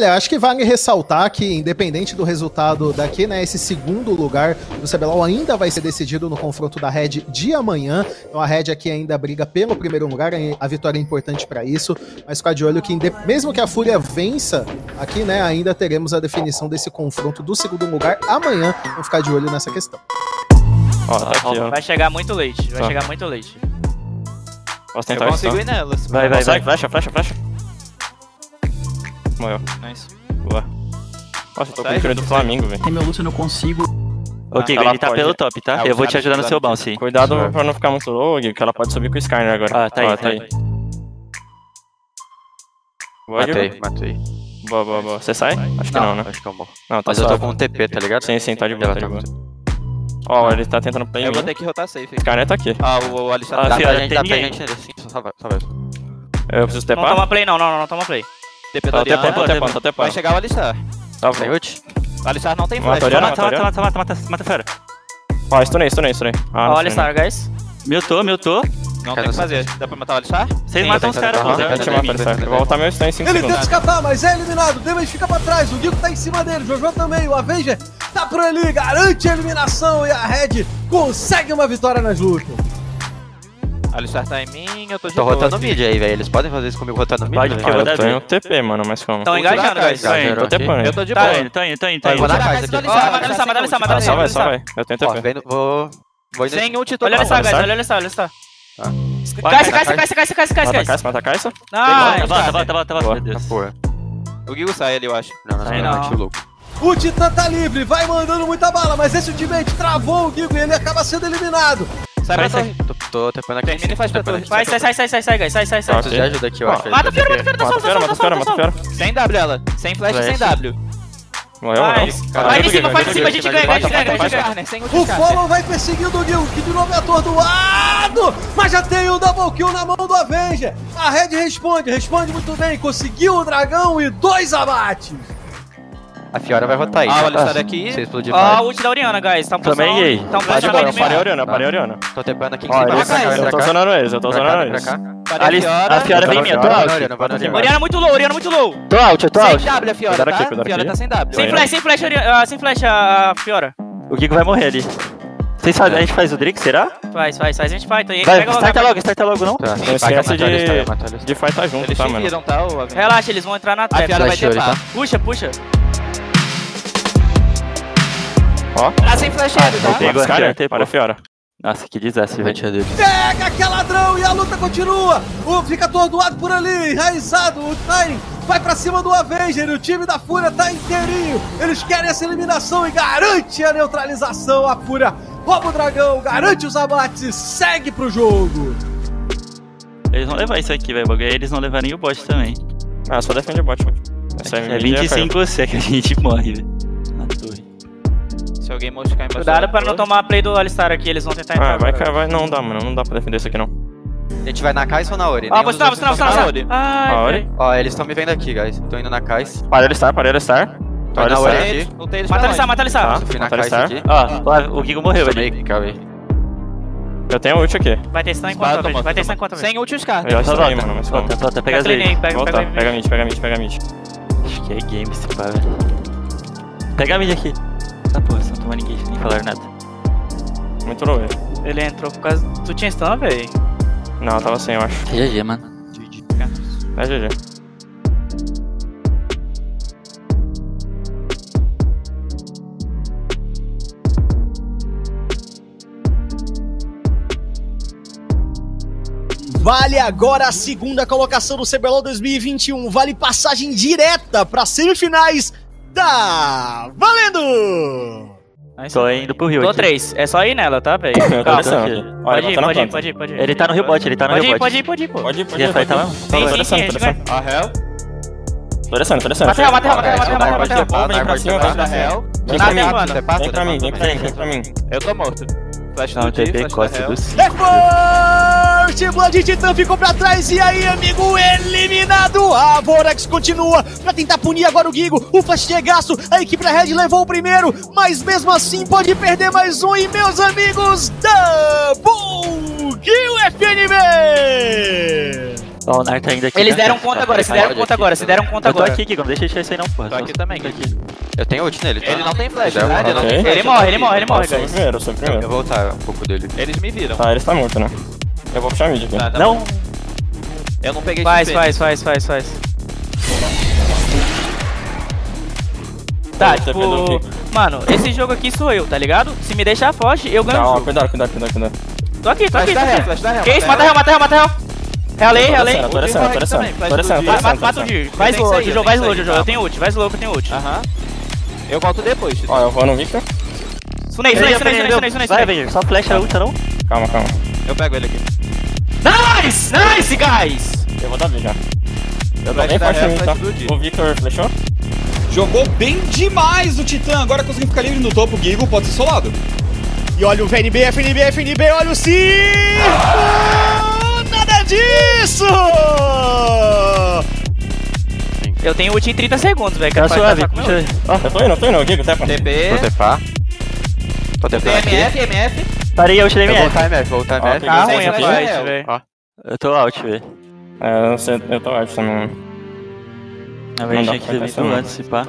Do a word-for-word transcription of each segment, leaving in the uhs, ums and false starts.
Olha, acho que vale ressaltar que, independente do resultado daqui, né, esse segundo lugar do C B L O L ainda vai ser decidido no confronto da Red de amanhã. Então a Red aqui ainda briga pelo primeiro lugar, a vitória é importante para isso, mas ficar de olho que, mesmo que a Fúria vença aqui, né, ainda teremos a definição desse confronto do segundo lugar amanhã. Vamos ficar de olho nessa questão. Ó, tá aqui, ó. Vai chegar muito leite, vai Tá. chegar muito leite. Posso tentar Eu isso, consigo tá? ir nelas. Vai, vai, vai. Flecha, flecha, flecha. Morreu. Nice. Boa. Nossa, eu tô com Sai, o time do Flamengo, velho. Tem meu Lúcio, eu não consigo. Ok, Ela ele tá pode. pelo top, tá? Ah, Eu os vou te caras ajudar no seu fizeram bounce. Cuidado Vai. pra não ficar muito low, que ela pode subir com o Skyner agora. Ah, tá aí, Ó, tá aí. Boa, Matei, Diego. matei. Boa, boa, boa. Você sai? Acho que não, né? Acho que eu morro. Não, tá Mas eu tô suave. com um T P, tá ligado? Sim, sim, tá de boa, Ela tá de tá boa. muito- Ó, ele tá tentando play Eu em vou mim. ter que rotar safe. hein? Skyner tá aqui. Ah, o, o Alistar Ah, tá. Dá Fia, pra gente, tem dá pra ninguém. gente, sim, só vai, só vai. Eu preciso Não tepar? toma play não, não, não, não toma play. D P do Tá tepando, Oriana. tá tepando, tá Vai tepando. chegar o Alistar. Tá, Tem vou. ult? O Alistar não tem Mata flash. a Oriana, Mata, mata, mata, mata, mata, mata fera. Ó, stunei, stunei, stunei. Ah, não Olha stunei, Star, guys. Miltou, miltou. Não tem o que fazer. Dá pra matar o Alistar? Vocês Sim, matam os tem que caras, fazer. pô. não. A gente Zé. mata ele, certo? Eu vou voltar meu stun em cinco Ele tenta segundos. escapar, mas é eliminado. O Damage fica pra trás. O Gico tá em cima dele. O Jojo também. O Avenger tá por ali. Garante a eliminação. E a Red consegue uma vitória nas lutas. Alistar tá em mim, eu tô de Tô boa rotando aqui. mid aí, velho. Eles podem fazer isso comigo rotando mid? Pode, velho? porque eu vou Ah, dar eu tenho B. T P, mano, mas como? Estão Vou tirar engajando, a guys. caixa. Engajaram Tô aqui. tepando. Eu tô de Tá boa. indo, tá indo, tá indo, tá Vai, indo. vou na Vai, caixa vai, aqui. vai, Ó, vai, Alistar vai, sem vai, vai, ult, vai, tá vai, Só aí. vai, só vai. Eu tenho Ó, T P. vem, vou... Vou indo... Sem ult, tô Olha bom. essa, guys, Alistar? olha essa, olha essa. Tá. Caixa, caixa, caixa, caixa, caixa, caixa, Mata a caixa. Caixa, mata a Caixa. Nice. Volta, volta, volta, volta, Boa. meu Deus. Porra. O Gigo sai ali, eu acho. Não, não, Aí não, não. não, tio louco. O Titã tá livre. Vai mandando muita bala. Mas esse ultimate travou o Gigo e ele acaba sendo eliminado. Sai pra Sai, torre. Tô, tô tepando aqui. Termina e faz pra Tepando torre. aqui. Vai, sai, sai, sai, sai, sai, guys. Sai, sai, sai. Preciso de ajuda aqui, eu acho. Mata a Fiora, mata a Fiora, tá Mata solta, a Fiora, tá mata a solta, Fiora, tá mata a solta. Fiora. Sem W ela. Sem flash e sem W. Morreu, Vai, morreu. vai de cima, vai de cima, a gente ganha, a gente ganha, a gente ganha. Skarner, sem ult O Skarner. follow vai perseguindo o Gigo, que de novo é atordoado. Mas já tem o double kill na mão do Avenger. A Red responde, responde muito bem. Conseguiu o dragão e dois abates. A Fiora vai rotar aí. Ah, o tá? Alistar aqui. Se explodir, Ó, a vai. ult da Oriana, guys. Tá Também gay. Tá um Tá de boa, eu posicionamento parei a meio. Oriana, eu parei a Oriana. Tô tepando aqui em Ó, cima. eles- Pra cá, eu pra tô cá. zonando eles, eu tô Pra cá, zonando pra eles. cá. Parei a Ali, Fiora. a Fiora vem minha, tô Vai na out. Oriana, vai na Oriana. Oriana muito low, Oriana muito low. Tô out, tô Sem out. W a Fiora, Cuidado aqui, tá? cuidado Fiora aqui. tá sem W. Sem flash, sem flash, Oriana, ah, sem flash a Fiora. O Gigo vai morrer ali. Vocês fazem, a gente faz o Drake, será? Faz, faz, faz, a gente fight. Aí, Vai, pega starta a- logo, starta logo, não? Tá. Não Vai, esquece matar eles, tá? de, Matar eles. de fightar junto, Eles tá, se mano? viram, tá? o Avenger? Relaxa, eles vão entrar na A trap. Fiora vai Flashou ele, tepar. tá? Puxa, puxa. Ó, Tá sem flash ele, tá? Pegou a Skyner, Fiora, para a Fiora. Nossa, que desastre, velho. Vai dele. Pega que é ladrão e a luta continua. O fica atordoado por ali, enraizado. O Time vai pra cima do Avenger. E o time da Fúria tá inteirinho. Eles querem essa eliminação e garante a neutralização. A Fúria rouba o dragão, garante os abates e segue pro jogo. Eles vão levar isso aqui, velho. Bagulho. Eles vão levar nem o bot também. Ah, só defende o bot, mano. Essa É mid já vinte e cinco C que a gente morre, velho. Na torre. Se alguém moscar embaixo. Cuidado da pra não torre. tomar a play do Alistar aqui, eles vão tentar caiu. entrar. Ah, vai, agora. cair, vai. Não dá, mano. Não dá pra defender isso aqui, não. A gente vai na Kai'Sa ou na Ori? Ó, Nenhum vou dos sinal, vou dois sinal, estão sinal, na sinal. Ori. Ai, A Ori? velho. Ó, eles estão me vendo aqui, guys. Tô indo na Kai'Sa. Para ele estar, para ele estar. Tô Para na ele Ori estar. aqui. Lutei eles Mata pra Alistar, longe. mata Alistar. Tá. Fui na Mata Kai'Sa Alistar. aqui. Ó, o Gigo morreu, velho. Tomei, calma aí. Eu tenho ult aqui. Vai ter stun enquanto Espada, eu vejo. moto, Vai ter stun moto. enquanto eu vejo. Sem ult o Skarner. Eu acho Volta, que mano, mas volta, vamos. volta, pega as treinei, vezes. pega, Volta, pega, pega mid, pega mid, pega mid. Acho que é game esse pá, velho. Pega a mid aqui. Ah, porra, você não toma ninguém, nem falaram nada. Muito low, velho. Ele entrou por causa... Tu tinha stun, velho? Não, eu tava sem, eu acho. G G, mano. É G G. Vale agora a segunda colocação do C B L O L dois mil e vinte e um. Vale passagem direta para semifinais da Valendo! Tô indo pro Rio Tô aqui. três. É só ir nela, tá, velho? Eu tô Calma. descendo aqui. aqui. Olha, Pode ele ir, vai pode tá ir, na pode ir, pode ir. Ele tá no Rio Bot, ele tá no Pode Rio ir, Bot. pode ir, pode ir, pô. Pode ir, pode Quer ir, pode fightar ir. mesmo? Sim, Tô sim, sim, descendo, a tô gente vai. descendo. A Hell. Tô descendo, tô descendo. Mata ela, mata ela, mata ela, mata ela, mata ela. Vem pra cima, Flash vem da Hell. Vem Nada, pra mim, mano. vem pra mim, vem pra mim, vem pra mim. Eu tô morto. Flash Não, do T, T P flash da costa Hell. do C. É First Blood Titã ficou pra trás e aí, amigo, eliminado. A Vorax continua pra tentar punir agora o Gigo. O flash de regaço, a equipe da Red levou o primeiro, mas mesmo assim pode perder mais um. E meus amigos, Double Kill F N B! Ó, o Nar tá indo aqui. Eles né? deram conta agora, se deram conta agora, se deram conta Eu tô agora. aqui, Gigo, não deixa ele sair não, porra. Tô Só- aqui também, tô aqui. Eu tenho ult nele, tá? Ele não tem flash, Zero. né? Ele não tem Ok. flash. Ele morre, ele morre, ele morre, Eu sou o guys. primeiro, eu sou o Eu primeiro. vou voltar um pouco dele. Eles me viram. Tá, ele está morto, né? Eu vou puxar mid aqui. Tá, tá Não, bom. Eu não peguei Faz, X P. faz, faz, faz, faz. Tá, Você perdeu o tipo... pico. Mano, esse jogo aqui sou eu, tá ligado? Se me deixar forte, eu ganho Tá, o ó, jogo. cuidado, cuidado, cuidado, cuidado. Tô aqui, tô Flash aqui, tô da Hell, aqui. flash da Hell. Que isso? Mata Hell, mata Hell, mata Hell. Relei, relei. Tô descendo, tô descendo, também, flash tô do descendo, tô Dir. Mata, descendo. mata o Dir. Vai Eu tenho slow, que sair, Jojo, eu vai tenho slow, que sair, Jojo. Eu tá? tenho ult, vai slow que eu tenho ult. Aham. Eu volto depois. Tito. Ó, eu vou no Victor. Sunei, sunei, sunei, sunei, sunei, sunei. vai, Avenger. Só flecha a ulta, não? Calma, calma. Eu pego ele aqui. Nice, nice, guys. Eu vou dar B já. Eu tô Flash bem da forte em Hell, mim, tá? flash do Dir. O Victor flechou? Jogou bem demais o Titã. Agora conseguiu ficar livre no topo. O Gigo pode ser solado. E olha o V N B, F N B, F N B, olha o circo! Nada disso! Eu tenho ult em trinta segundos, velho. Tá Quero suave, fightar com puxa. meu ult. Ó, eu tô indo, eu tô indo, Gigo, tepa. T P. Vou tepar. Tô tepando aqui. M F, M F. Parei a ult da Eu vou M F. voltar M F, vou voltar M F. Ok. Tá Sem ruim a aqui. fight, velho. Eu tô out, velho. É, eu, sei, eu tô out também. A Não gente dá tinha que pra ter passar, vindo não. antes, se pá.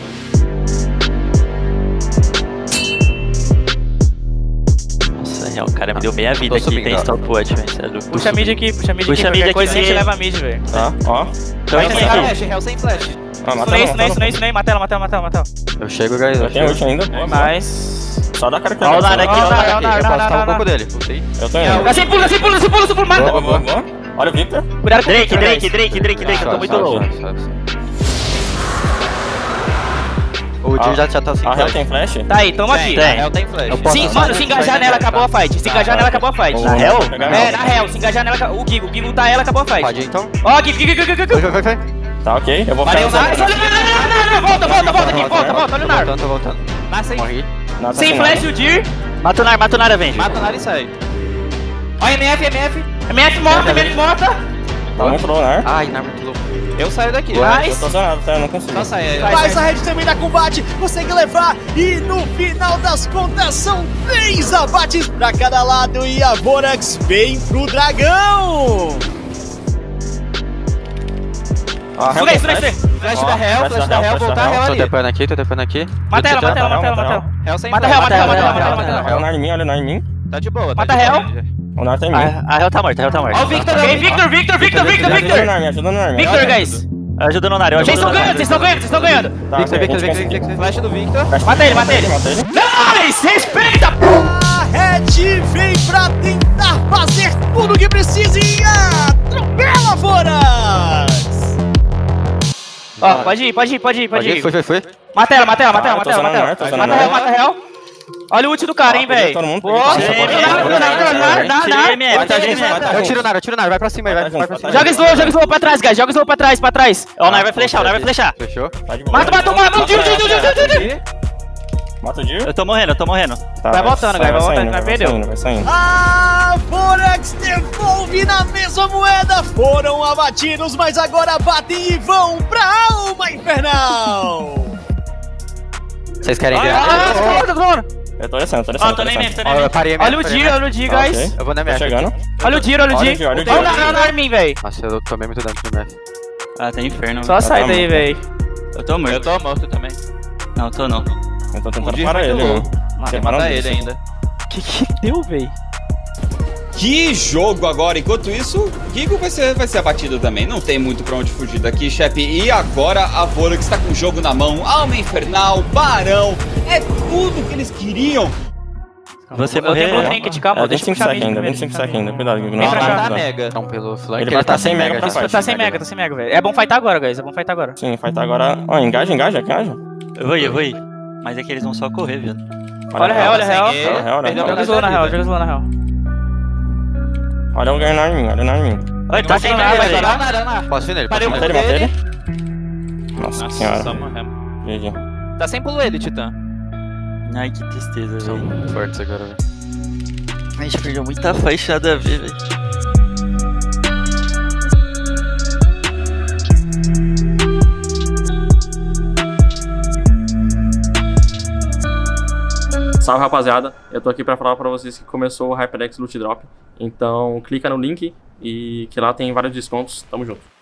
Nossa, real, o cara me deu meia vida Tô aqui. subindo, Tem ó. stopwatch, velho. Cê é louco. Puxa mid aqui, puxa mid Puxa aqui. mid Qualquer aqui, coisa a gente que- leva mid, velho. Tá, ó. Então Vai vem sem aqui. flash. Flash, Hell sem flash. Ah, mata Sunei, ela, sunei, mata sunei, ela. sunei. Mata ela, mata ela, mata ela, mata ela. Eu chego, guys. Eu Eu tenho chego. ult ainda. Boa, boa. Nice. Só dá cara que Ó, o Nar aqui, ó, o Nar Não, aqui. não, Eu não, posso não, dar um não. pouco dele. Voltei. Eu tô indo. Dá sem pulo, sem pulo, sem pulo, sem pulo, mata. Boa, boa, boa. Olha o Victor. Cuidado com o Drake, Victor, Drake, guys. Drake, Drake, Drake. Eu tô muito low. Suave, suave, suave. O Dir já já tá sem A Hell flash. tem flash? Tá aí, tamo aqui. Tem. A Hell tem flash. Eu posso Sim, usar mano, esse se engajar flash nela, aqui, acabou a tá? fight. Se engajar nela, acabou a fight. Na Hell? É, na Hell, se engajar nela, acabou- o Gigo, o Gigo tá ela, acabou a fight. Pode ir então? Ó, Gigo, Gigo, Gigo, Gigo, Vai, Gigo. vai, vai. Tá, ok. Eu vou Parei o ficar Nar. Olha, não, não, não, não, volta, volta, volta aqui, volta, volta, olha o Tô Nar. voltando, tô voltando. Nasce aí. Morri. Nada Sem sem flash nada. o Dir. Mata o Nar, mata o Nar, Avenger. Mata o Nar e sai. Ó, M F, M F. M F morta, M F morta. Tá muito low, né? Ai, não, muito louco. Eu saio daqui. Eu Nice. tô zonado, tá? Eu não consigo. Só sai. Mas a Red também dá combate, consegue levar e no final das contas são três abates pra cada lado e a Vorax vem pro dragão! A Hell Sunei, tem sunei, flash? sunei. Flash Ó, da Hell, flash flash da da Hell, Hell, flash voltar da a Hell Tô ali. tepando aqui, tô tepando aqui. Mata ela, Titã. mata ela, mata ela, mata ela. Hell sem Mata flash. Hell, mata ela, mata ela, mata ela, Hell, mata Hell, ela. Olha o Nar em mim, olha o Nar em mim. Tá de boa. Mata tá de Hell. boa. O Nar tá em mim. A a Hell tá morta, a Hell tá Ó o morta. Victor, vem, Victor, Victor, Victor, Victor, Me ajuda no Victor. Nar, me ajuda no Nar. me Victor, ajuda. guys. Ajuda no Nar, eu Vocês ajudo estão no Nar. ganhando, vocês estão ganhando, vocês estão ganhando. Tá, Victor, ok, Victor, a gente Victor, conseguiu. Victor. Flash do Victor. Mata ele, mata ele. Mata ele. Nice, respeita. A Red vem pra tentar fazer tudo o que precisa e atropela a Vorax! Ó, pode ir, pode ir, pode ir, pode Pode ir, ir. foi, foi, foi. Mata ela, mata ela, mata Ah, ela, eu tô mata ela, usando mata ela. Nar, tô usando Mata Nar. Hell, mata Hell. Olha o ult do cara, Ah, hein, peguei velho. todo mundo, Pô, peguei todo mundo. Nar, Peguei Nar, todo mundo. Nar, Nar, Nar, Tirei Nar. M F, Mata a gente, tirei M F. mata a Eu gente. tiro o Nara, eu tiro o Nara. Vai pra cima aí, vai, Mata vai pra junto, cima. Joga slow, joga slow pra trás, guys. Joga slow pra trás, pra trás. Ó, o Nar vai flechar, o Nar vai flechar. Fechou? Tá de boa. Mata, mata, mata. Tiro, tiro, tiro, tiro, tiro. Mata o Dir. Eu tô morrendo, eu tô morrendo. Tá, Vai voltando, guys, vai voltando, saindo, vai vai perdeu. saindo, vai saindo. A Vorax devolve na mesma moeda. Foram abatidos, mas agora batem e vão pra alma infernal. Vocês querem ver? Ah, tô morto, tô morto. Eu tô descendo, tô Ó, descendo. tô nem M F, tô Ó, nem M eu F. parei a minha. Olha o parei a Dir, minha. olha o Dir, Ah, guys. ok. Eu vou na Tá minha. chegando. Olha o Dir, olha o Olha o Dir. Dir, olha o Dir. Olha o Nar, olha o Nar em mim, velho. Nossa, eu tomei muito dano no M F. Ah, tá inferno. Só sai tá daí, morto. velho. Eu tô Eu morto. tô morto também. Não, tô não. Eu tô O tentando Dir parar muito ele, low. mano. Tem que Separando matar isso. ele ainda. Que que deu, velho? Que jogo agora. Enquanto isso, Gigo vai ser, vai ser abatido também. Não tem muito pra onde fugir daqui, chefe. E agora a Vorax está com o jogo na mão. Alma Infernal, Barão. É tudo que eles queriam. Você Eu tenho morrer. Blue Trinket, calma, É deixa eu vinte e cinco puxar sec mid ainda, primeiro. vinte e cinco sec ainda. Cuidado, Gigo. Vem Não, pra cá. não, Tá não. mega. Então, pelo flank. Ele vai tá sem mega pra Isso, fight. tá sem mega, tá sem mega, velho. É bom fightar agora, guys. É bom fightar agora. Sim, fight agora. Ó, engaja, engaja, engaja. Eu vou ir, eu vou ir. Mas é que eles vão só correr, viado. Olha a real, olha a real. Sem Olha a real, olha a Perdeu real. Joga slow na real, joga slow na real. Olha o Garnar em mim, olha o Garnar em mim. Olha, ele tá sem Vai nada, vai velho. vai Nada, nada. Posso ir nele? Parei Posso o ir Matei nele? ele, dele. matei ele. Nossa Nossa, senhora. só morremos. G G. Tá sem pulo ele, Titã. Ai, que tristeza, São velho. muito fortes agora, velho. A gente perdeu muita faixa, nada a ver, velho. Salve, rapaziada. Eu tô aqui pra falar pra vocês que começou o HyperX Loot Drop. Então clica no link e que lá tem vários descontos. Tamo junto.